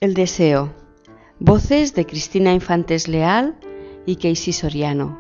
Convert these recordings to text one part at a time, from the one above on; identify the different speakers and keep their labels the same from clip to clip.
Speaker 1: El deseo. Voces de Cristina Infantes Leal y Casey Soriano.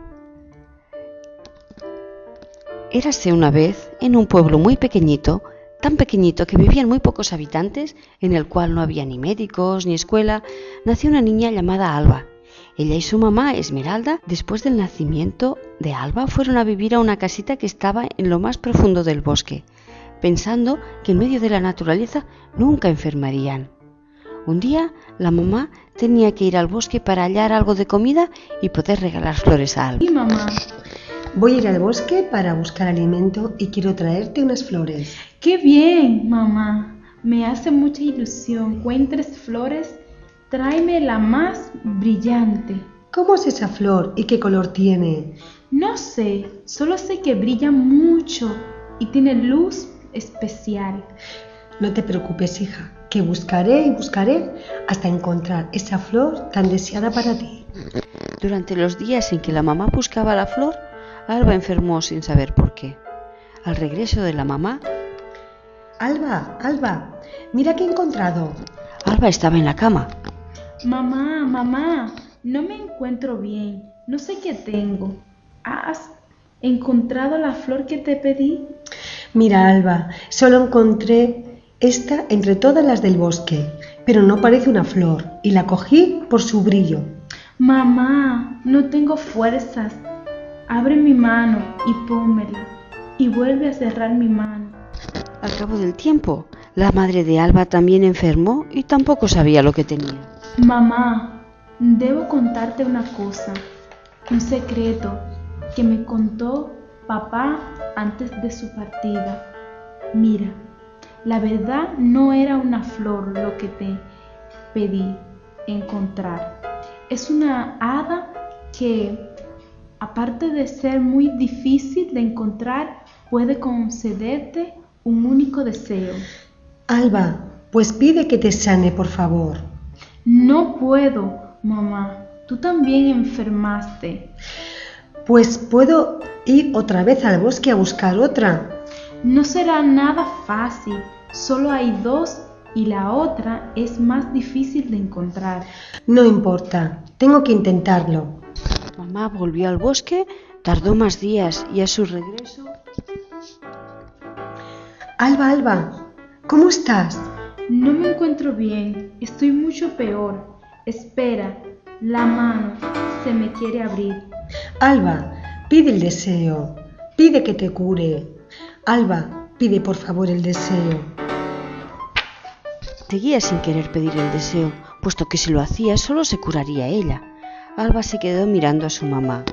Speaker 1: Érase una vez, en un pueblo muy pequeñito, tan pequeñito que vivían muy pocos habitantes, en el cual no había ni médicos ni escuela, nació una niña llamada Alba. Ella y su mamá, Esmeralda, después del nacimiento de Alba, fueron a vivir a una casita que estaba en lo más profundo del bosque, pensando que en medio de la naturaleza nunca enfermarían. Un día, la mamá tenía que ir al bosque para hallar algo de comida y poder regalar flores a Alba.
Speaker 2: Sí, mamá.
Speaker 3: Voy a ir al bosque para buscar alimento y quiero traerte unas flores.
Speaker 2: ¡Qué bien, mamá! Me hace mucha ilusión. ¿Encuentres flores? Tráeme la más brillante.
Speaker 3: ¿Cómo es esa flor y qué color tiene?
Speaker 2: No sé, solo sé que brilla mucho y tiene luz especial.
Speaker 3: No te preocupes, hija, que buscaré y buscaré hasta encontrar esa flor tan deseada para ti.
Speaker 1: Durante los días en que la mamá buscaba la flor, Alba enfermó sin saber por qué. Al regreso de la mamá...
Speaker 3: Alba, mira qué he encontrado.
Speaker 1: Alba estaba en la cama.
Speaker 2: Mamá, no me encuentro bien. No sé qué tengo. ¿Has encontrado la flor que te pedí?
Speaker 3: Mira, Alba, solo encontré esta entre todas las del bosque, pero no parece una flor y la cogí por su brillo.
Speaker 2: Mamá, no tengo fuerzas. Abre mi mano y pónmela y vuelve a cerrar mi mano.
Speaker 1: Al cabo del tiempo, la madre de Alba también enfermó y tampoco sabía lo que tenía.
Speaker 2: Mamá, debo contarte una cosa, un secreto que me contó papá antes de su partida. Mira, la verdad no era una flor lo que te pedí encontrar. Es una hada que, aparte de ser muy difícil de encontrar, puede concederte un único deseo.
Speaker 3: Alba, pues pide que te sane, por favor.
Speaker 2: No puedo, mamá. Tú también enfermaste.
Speaker 3: Pues puedo ir otra vez al bosque a buscar otra.
Speaker 2: No será nada fácil. Solo hay dos y la otra es más difícil de encontrar.
Speaker 3: No importa, tengo que intentarlo.
Speaker 1: Mamá volvió al bosque, tardó más días y a su regreso...
Speaker 3: Alba, ¿cómo estás?
Speaker 2: No me encuentro bien, estoy mucho peor. Espera, la mano se me quiere abrir.
Speaker 3: Alba, pide el deseo, pide que te cure. Alba, pide por favor el deseo.
Speaker 1: Seguía sin querer pedir el deseo, puesto que si lo hacía solo se curaría ella. Alba se quedó mirando a su mamá.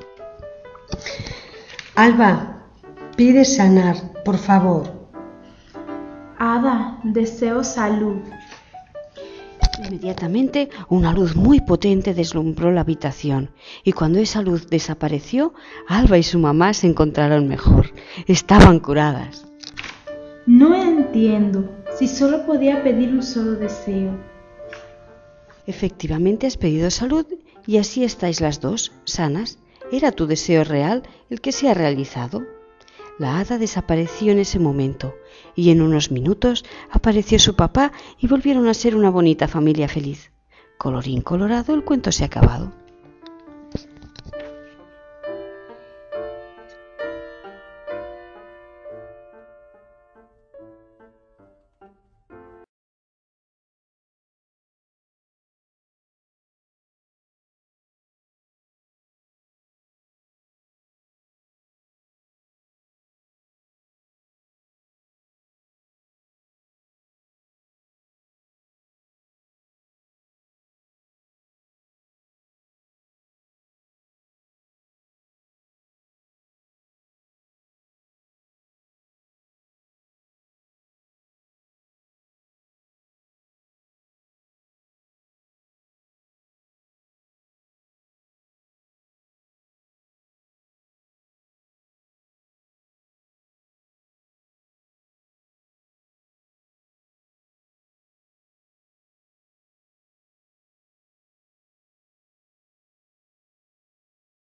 Speaker 3: Alba, pide sanar, por favor.
Speaker 2: Hada, deseo salud.
Speaker 1: Inmediatamente una luz muy potente deslumbró la habitación y cuando esa luz desapareció, Alba y su mamá se encontraron mejor. Estaban curadas.
Speaker 2: No entiendo si solo podía pedir un solo deseo.
Speaker 1: Efectivamente has pedido salud y así estáis las dos, sanas. ¿Era tu deseo real el que se ha realizado? La hada desapareció en ese momento y en unos minutos apareció su papá y volvieron a ser una bonita familia feliz. Colorín colorado, el cuento se ha acabado.